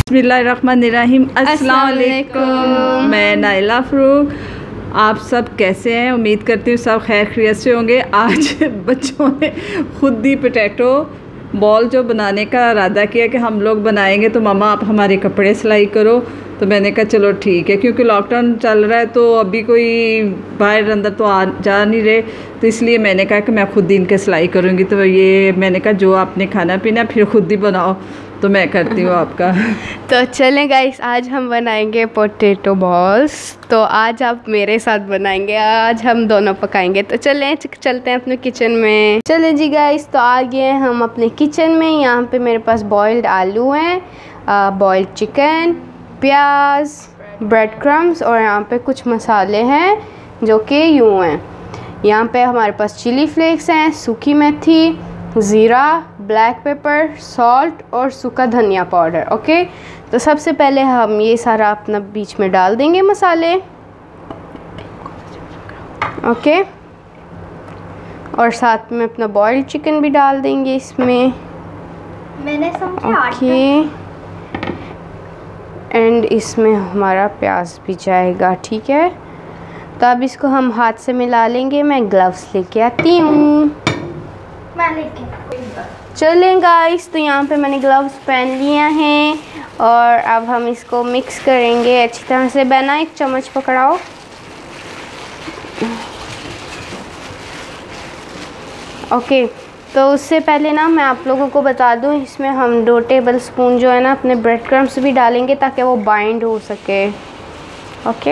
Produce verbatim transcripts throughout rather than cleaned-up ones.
बिस्मिल्लाहिर्रहमानिर्रहीम। अस्सलाम वालेकुम। मैं नाइला फ़रूक। आप सब कैसे हैं? उम्मीद करती हूँ सब खैर खैरियत से होंगे। आज बच्चों ने खुद ही पोटैटो बॉल जो बनाने का इरादा किया कि हम लोग बनाएंगे, तो मम्मा आप हमारे कपड़े सिलाई करो। तो मैंने कहा चलो ठीक है, क्योंकि लॉकडाउन चल रहा है तो अभी कोई बाहर अंदर तो आ जा नहीं रहे, तो इसलिए मैंने कहा कि मैं खुद ही इनके सिलाई करूँगी। तो ये मैंने कहा जो आपने खाना पीना फिर खुद ही बनाओ, तो मैं करती हूँ आपका। तो चलें गाइस, आज हम बनाएंगे पोटैटो बॉल्स। तो आज आप मेरे साथ बनाएंगे, आज हम दोनों पकाएंगे। तो चलें चलते हैं अपने किचन में। चलें जी गाइस, तो आ गए हम अपने किचन में। यहाँ पे मेरे पास बॉइल्ड आलू हैं, बॉइल्ड चिकन, प्याज, ब्रेड क्रम्स और यहाँ पे कुछ मसाले हैं जो कि यूँ हैं। यहाँ पे हमारे पास चिली फ्लेक्स हैं, सूखी मेथी, ज़ीरा, ब्लैक पेपर, सॉल्ट और सूखा धनिया पाउडर। ओके, तो सबसे पहले हम ये सारा अपना बीच में डाल देंगे मसाले। ओके, और साथ में अपना बॉइल्ड चिकन भी डाल देंगे इसमें। मैंने समझा। ओके, एंड इसमें हमारा प्याज भी जाएगा। ठीक है, तो अब इसको हम हाथ से मिला लेंगे। मैं ग्लव्स लेके आती हूँ। मैं लेके चलें गाइस, तो यहाँ पे मैंने ग्लव्स पहन लिया हैं और अब हम इसको मिक्स करेंगे अच्छी तरह से। बना एक चम्मच पकड़ाओ। ओके, तो उससे पहले ना मैं आप लोगों को बता दूँ, इसमें हम दो टेबल स्पून जो है ना अपने ब्रेड क्रम्स भी डालेंगे ताकि वो बाइंड हो सके। ओके,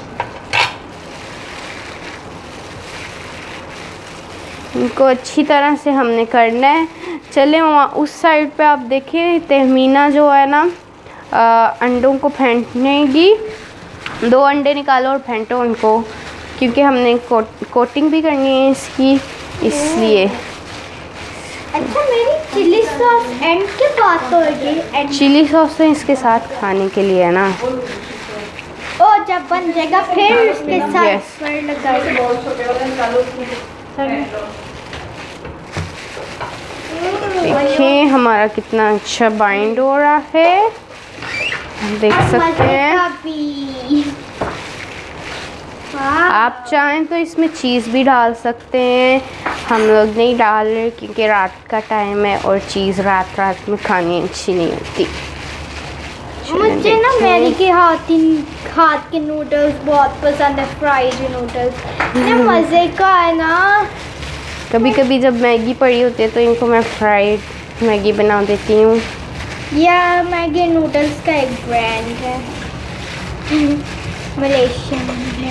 इनको अच्छी तरह से हमने करना है। चले वहाँ उस साइड पे आप देखें, तहमीना जो है ना आ, अंडों को फेंटेगी। दो अंडे निकालो और फेंटो उनको, क्योंकि हमने कोट, कोटिंग भी करनी है इसकी, इसलिए। अच्छा, मेरी चिली सॉस एंड के बाद होगी। चिली सॉस तो इसके साथ खाने के लिए है ना। ओ, जब बन जाएगा फिर उसके साथ Yes. पर लगाएंगे। देखिए हमारा कितना अच्छा बाइंड हो रहा है, देख सकते हैं। आप चाहें तो इसमें चीज़ भी डाल सकते हैं, हम लोग नहीं डाल रहे क्योंकि रात का टाइम है और चीज़ रात रात में खानी अच्छी नहीं होती। मुझे ना मैरी के हाथ हाथ के नूडल्स बहुत पसंद है, फ्राइड नूडल्स। इतने मज़े का है ना। कभी कभी जब मैगी पड़ी होती है तो इनको मैं फ्राइड मैगी बना देती हूँ। यह मैगी नूडल्स का एक ब्रांड है, मलेशियन है।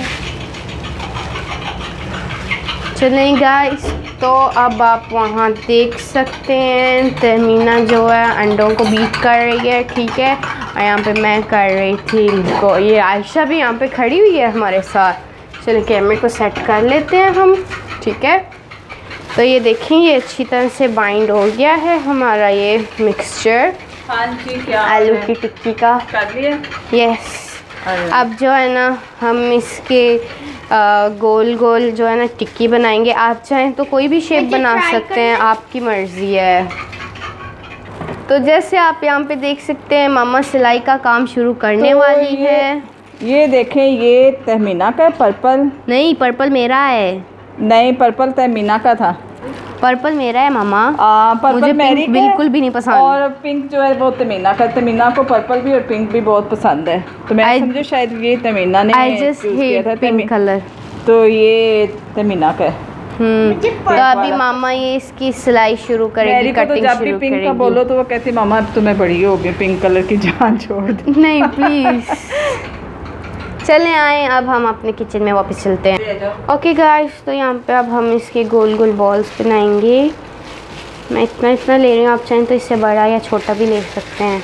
चलें गाइस, तो अब आप वहाँ देख सकते हैं तहमीना जो है अंडों को बीट कर रही है। ठीक है, और यहाँ पे मैं कर रही थी इनको। ये आयशा भी यहाँ पे खड़ी हुई है हमारे साथ। चलिए कैमरे को सेट कर लेते हैं हम। ठीक है, तो ये देखें ये अच्छी तरह से बाइंड हो गया है हमारा ये मिक्सचर। हाँ जी, क्या आलू की टिक्की का कर लिया? यस। अब जो है ना हम इसके आ, गोल गोल जो है ना टिक्की बनाएंगे। आप चाहें तो कोई भी शेप बना सकते हैं, आपकी मर्ज़ी है। तो जैसे आप यहाँ पे देख सकते हैं मामा सिलाई का काम शुरू करने तो वाली ये, है। ये देखें, ये तहमीना का पर्पल नहीं, पर्पल मेरा है। नहीं, पर्पल तहमीना का था। पर्पल मेरा है मामा। आ, पर्पल मुझे मैरी पिंक बिल्कुल भी नहीं पसंद। और पिंक जो है वो तमीना का। तमीना को पर्पल भी और पिंक भी बहुत पसंद है, तो मैं समझे शायद ये तमीना ने आई जस्ट चूज़ किया था। पिंक कलर, तो ये तमीना का है। हम्म तो अभी मामा ये इसकी सिलाई शुरू करेगी, मैरी को तो कटिंग जब भी शुरू पिंक का करेगी। बोलो तो वो कहती मामा अब तुम्हें बड़ी हो गई, पिंक कलर की जान छोड़ दे। नहीं प्लीज़। चलें आए, अब हम अपने किचन में वापस चलते हैं। ओके गाइस, तो यहाँ पे अब हम इसके गोल गोल बॉल्स बनाएंगे। मैं इतना इतना ले रही हूँ, आप चाहें तो इससे बड़ा या छोटा भी ले सकते हैं।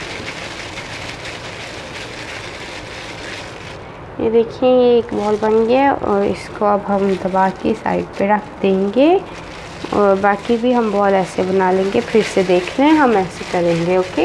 ये देखिए ये एक बॉल बन गया और इसको अब हम दबा के साइड पे रख देंगे और बाकी भी हम बॉल ऐसे बना लेंगे। फिर से देख लें, हम ऐसे करेंगे। ओके,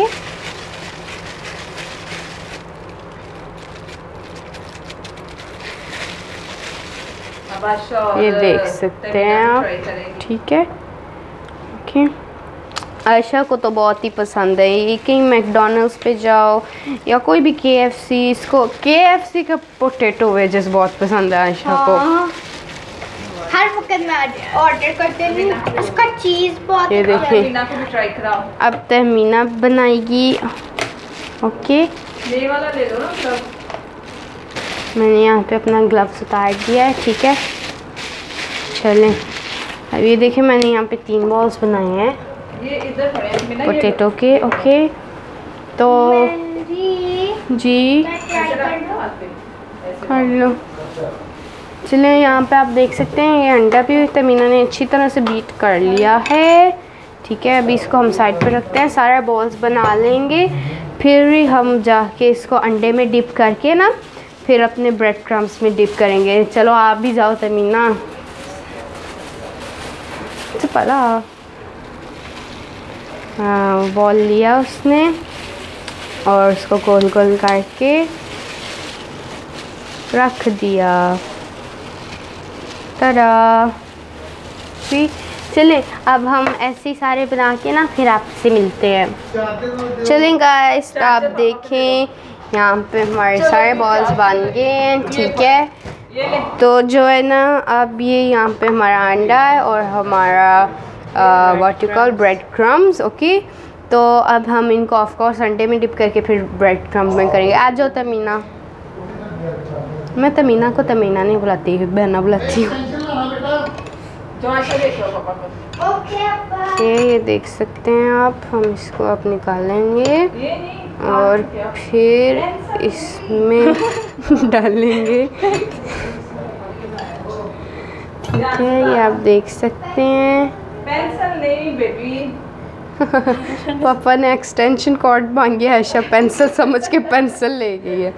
ये देख सकते हैं आप। ठीक है, ओके, आयशा को तो बहुत ही पसंद है ये। कहीं मैकडोनल्ड्स पे जाओ या कोई भी केएफसी, इसको केएफसी का पोटैटो वेजेस बहुत पसंद है आयशा को। हर वक्त मैं ऑर्डर करते हूँ, उसका चीज़ बहुत ये अच्छा है। देखिए मीना को भी ट्राई कराओ। अब तहमीना बनाएगी। ओके, ये वाला ले लो ना सब। मैंने यहाँ पे अपना ग्लव्स उतार दिया है, ठीक है। चलें, अब ये देखिए मैंने यहाँ पे तीन बॉल्स बनाए हैं ये इधर पड़े हैं मीना, ये पोटैटो के। ओके, तो मेरी जी मैं ट्राई कर लूँ। कर लो। चलिए, यहाँ पे आप देख सकते हैं ये अंडा भी तमीना ने अच्छी तरह से बीट कर लिया है, ठीक है। अभी इसको हम साइड पे रखते हैं, सारा बॉल्स बना लेंगे, फिर हम जाके इसको अंडे में डिप करके ना फिर अपने ब्रेड क्रम्स में डिप करेंगे। चलो आप भी जाओ तमीना, पला हाँ बॉल लिया उसने और उसको गोल गोल करके रख दिया। तरा फिर चलें, अब हम ऐसे ही सारे बना के ना फिर आपसे मिलते हैं। चलें गाइस, तो आप देखें यहाँ पे हमारे सारे बॉल्स बन गए हैं, ठीक है। तो जो है ना, अब ये यहाँ पे हमारा अंडा है और हमारा what you call bread crumbs. Okay, तो अब हम इनको ऑफ कोर्स अंडे में डिप करके फिर ब्रेड क्रम्स में करेंगे। आ जाओ तमीना। मैं तमीना को तमीना नहीं बुलाती हूँ, बहना बुलाती हूँ। ये ये देख सकते हैं आप, हम इसको अब निकालेंगे और फिर इसमें डालेंगे, ठीक है। ये आप देख सकते हैं। पेंसिल नहीं बेबी। पापा ने एक्सटेंशन कॉर्ड मांगी है, आयशा पेंसिल समझ के पेंसिल ले गई है।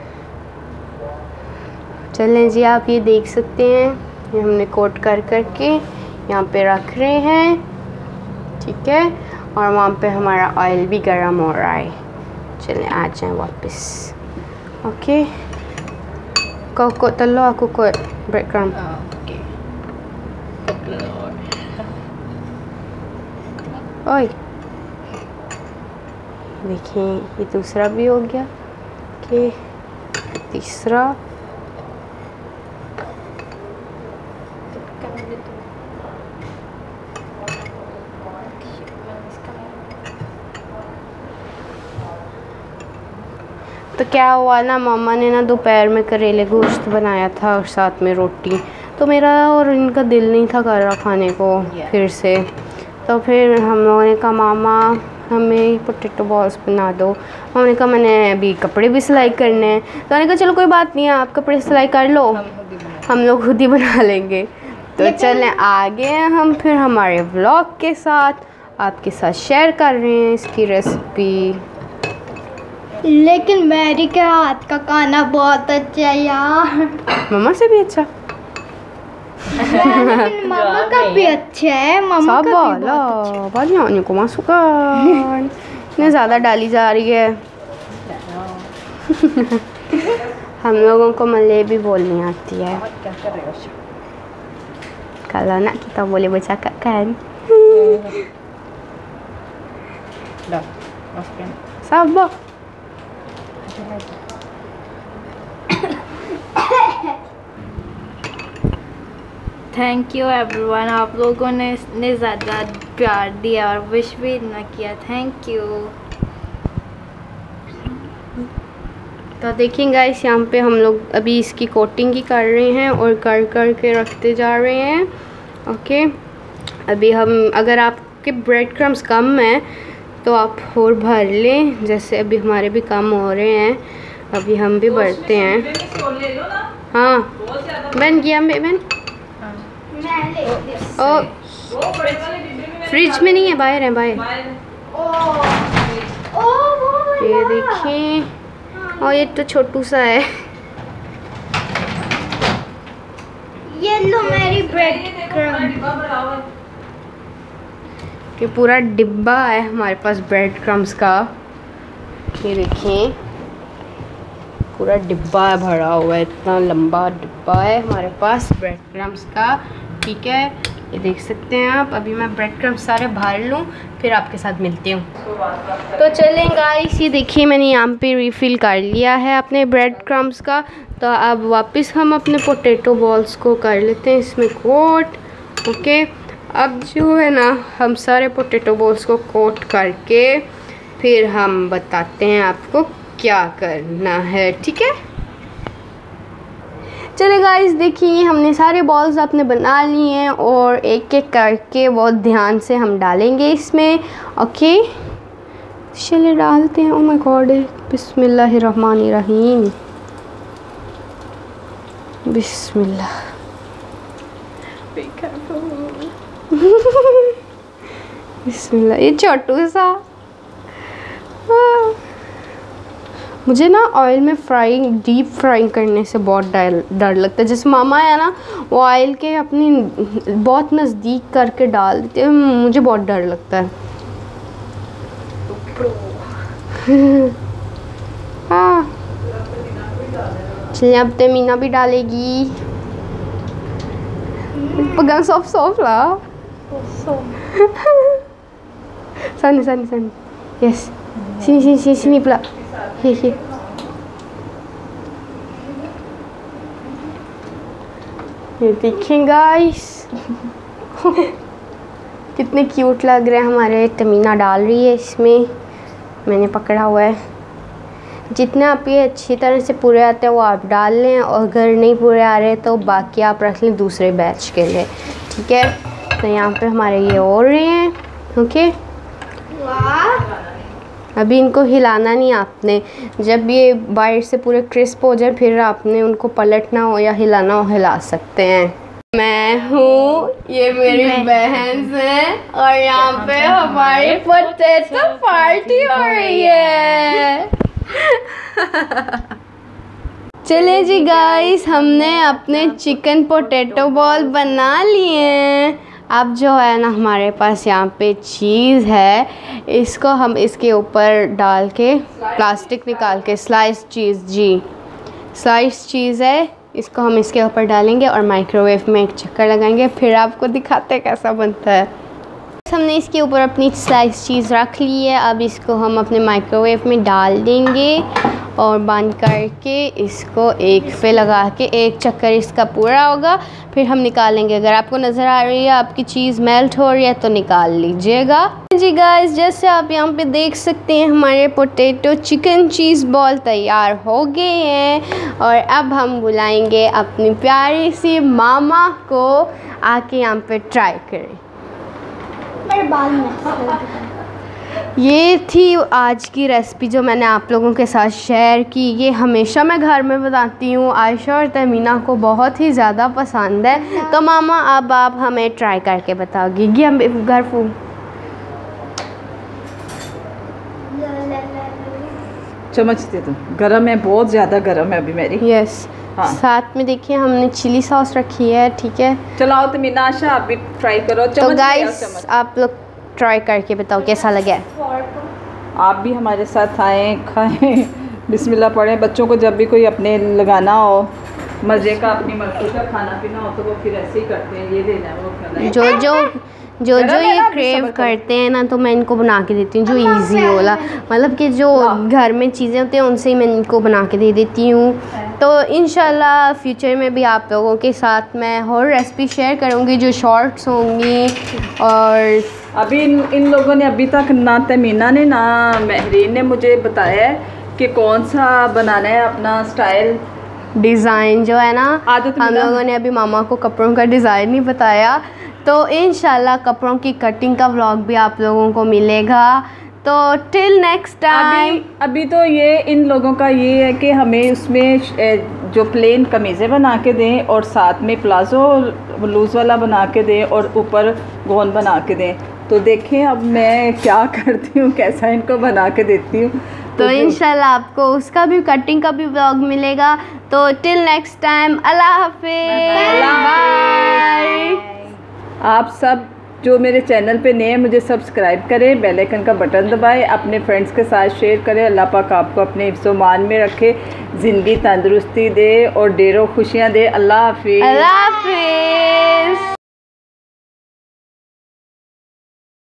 चलें जी, आप ये देख सकते हैं, ये हमने कोट कर करके यहाँ पे रख रहे हैं, ठीक है। और वहाँ पे हमारा ऑयल भी गर्म हो रहा है। चलें आ जाएं वापस। ओके, को तलो aku को ब्रेड क्रम्ब। ओए देखिए, ये दूसरा भी हो गया, ओके तीसरा। तो क्या हुआ ना, मामा ने ना दोपहर में करेले गोश्त बनाया था और साथ में रोटी, तो मेरा और इनका दिल नहीं था कर रहा खाने को फिर से। तो फिर हम लोगों ने कहा मामा हमें पोटैटो बॉल्स बना दो। हमने कहा मैंने अभी कपड़े भी सिलाई करने हैं, तो मैंने कहा चलो कोई बात नहीं है, आप कपड़े सिलाई कर लो, हम लोग खुद ही बना लेंगे। तो चलें आगे हम फिर हमारे व्लॉग के साथ आपके साथ शेयर कर रहे हैं इसकी रेसिपी। लेकिन मैरी के हाथ का खाना बहुत अच्छा है यार। मम्मा से भी अच्छा। लेकिन मामा का भी अच्छा है, मामा का भी बहुत अच्छा है। banyak को masukkan ini ज़्यादा डाली जा रही है। हम लोगों को मलय भी बोलनी आती है, kalau nak kita boleh bercakap kan। dah masukin sabar। Thank you everyone, आप लोगों ने इतने ज़्यादा प्यार दिया और विश भी इतना किया, थैंक यू। तो देखें गाइस, यहाँ पे हम लोग अभी इसकी कोटिंग ही कर रहे हैं और कर कर के रखते जा रहे हैं। ओके, अभी हम अगर आपके ब्रेड क्रम्स कम हैं तो आप और भर लें, जैसे अभी हमारे भी कम हो रहे हैं, अभी हम भी भरते हैं। हाँ बन गया बहन। ओ फ्रिज में नहीं है, बाहर है, बाहर। ये देखिए, और ये तो छोटू सा है। ये लो मेरी ब्रेड क्रम्ब। ये पूरा डिब्बा है हमारे पास ब्रेड क्रम्स का। ये देखिए पूरा डिब्बा भरा हुआ है, इतना लंबा डिब्बा है हमारे पास ब्रेड क्रम्स का, ठीक है। ये देख सकते हैं आप। अभी मैं ब्रेड क्रम्स सारे भर लूँ, फिर आपके साथ मिलती हूँ। तो चलें गाइस, ये देखिए मैंने यहाँ पे रिफ़िल कर लिया है अपने ब्रेड क्रम्स का। तो अब वापस हम अपने पोटैटो बॉल्स को कर लेते हैं इसमें कोट। ओके, अब जो है ना हम सारे पोटैटो बॉल्स को कोट करके फिर हम बताते हैं आपको क्या करना है, ठीक है। चले गाइस, देखिए हमने सारे बॉल्स अपने बना लिए हैं और एक एक करके बहुत ध्यान से हम डालेंगे इसमें। ओके, चले डालते हैं। ओ माय गॉड, बिस्मिल्लाहिर्रहमानिर्रहीम, बिस्मिल्लाह। बिस्मिल्लाह। ये छोटू सा, मुझे ना ऑयल में फ्राइंग, डीप फ्राइंग करने से बहुत डर डर लगता है। जैसे मामा है ना, वो ऑयल के अपनी बहुत नज़दीक करके डाल देते हैं, मुझे बहुत डर लगता है। हाँ, चलिए अब तमीना भी डालेगी। pegang soft soft lah. Sana sana sana. Yes. Sini sini sini sini pula. Here here. ये देखें गाइस कितने क्यूट लग रहे हैं हमारे। तमीना डाल रही है इसमें, मैंने पकड़ा हुआ है। जितने आप ये अच्छी तरह से पूरे आते हैं वो आप डाल लें, और अगर नहीं पूरे आ रहे तो बाकी आप रख लें दूसरे बैच के लिए, ठीक है। तो यहाँ पे हमारे ये हो रहे हैं। ओके, अभी इनको हिलाना नहीं आपने, जब ये बाहर से पूरे क्रिस्प हो जाए फिर आपने उनको पलटना हो या हिलाना हो हिला सकते हैं। मैं हूँ, ये मेरी बहन है, और यहाँ पे हमारी पोटैटो पार्टी हो रही है। चले जी गाइस, हमने अपने चिकन पोटैटो बॉल बना लिए हैं। अब जो है ना हमारे पास यहाँ पे चीज़ है, इसको हम इसके ऊपर डाल के प्लास्टिक निकाल के, स्लाइस चीज़, जी स्लाइस चीज़ है, इसको हम इसके ऊपर डालेंगे और माइक्रोवेव में एक चक्कर लगाएंगे, फिर आपको दिखाते हैं कैसा बनता है। हमने इसके ऊपर अपनी स्लाइस चीज़ रख ली है। अब इसको हम अपने माइक्रोवेव में डाल देंगे और बंद करके इसको एक पे लगा के एक चक्कर इसका पूरा होगा, फिर हम निकालेंगे। अगर आपको नज़र आ रही है आपकी चीज़ मेल्ट हो रही है तो निकाल लीजिएगा। जी गाइस, जैसे आप यहाँ पे देख सकते हैं हमारे पोटैटो चिकन चीज़ बॉल तैयार हो गए हैं, और अब हम बुलाएंगे अपनी प्यारी सी मामा को आके यहाँ पे ट्राई करें। ये थी आज की रेसिपी जो मैंने आप लोगों के साथ शेयर की। ये हमेशा मैं घर में बताती हूँ, आयशा और तमीना को बहुत ही ज़्यादा पसंद है। तो मामा अब आप हमें ट्राई करके बताओगी। ये हम घर फूल चम्मच दे दो, गरम है, बहुत ज़्यादा गरम है अभी मेरी। यस, हाँ। साथ में देखिए हमने चिली सॉस रखी है, ठीक है। चलो आओ तमीना, आशा आप भी ट्राई करो। तो गाइस आप लोग ट्राई करके बताओ कैसा लगा। आप भी हमारे साथ आएँ, खाएं, बिस्मिल्लाह पढ़ें। बच्चों को जब भी कोई अपने लगाना हो, मज़े का अपनी मर्ज़ी का खाना पीना हो तो वो फिर ऐसे ही करते हैं, ये देना है वो खाना है। जो जो जो जो ये क्रेव करते हैं ना, तो मैं इनको बना के देती हूँ जो इजी होला, मतलब कि जो घर में चीज़ें होती हैं उनसे ही मैं इनको बना के दे देती हूँ। तो इंशाल्लाह फ्यूचर में भी आप लोगों के साथ मैं और रेसिपी शेयर करूँगी जो शॉर्ट्स होंगी। और अभी इन, इन लोगों ने अभी तक ना तमीना ने ना महरीन ने मुझे बताया है कि कौन सा बनाना है अपना स्टाइल डिज़ाइन जो है ना। हम लोगों ने अभी मामा को कपड़ों का डिज़ाइन नहीं बताया, तो इंशाल्लाह कपड़ों की कटिंग का व्लॉग भी आप लोगों को मिलेगा। तो टिल नेक्स्ट टाइम। अभी, अभी तो ये इन लोगों का ये है कि हमें उसमें जो प्लेन कमीज़ें बना के दें और साथ में प्लाज़ो लूज़ वाला बना के दें और ऊपर गोन बना के दें। तो देखें अब मैं क्या करती हूँ, कैसा इनको बना के देती हूँ। तो, तो इंशाल्लाह आपको उसका भी कटिंग का भी व्लॉग मिलेगा। तो टिल नेक्स्ट टाइम, अल्लाह हाफिज़, बाय। आप सब जो मेरे चैनल पे नए हैं मुझे सब्सक्राइब करें, बेल आइकन का बटन दबाएं, अपने फ्रेंड्स के साथ शेयर करें। अल्लाह पाक आपको अपने हिफ्ज़-ओ-मान में रखे, ज़िंदगी तंदुरुस्ती दे और ढेरों खुशियाँ दे। अल्लाह हाफिज़। अल्लाह हाफिज़।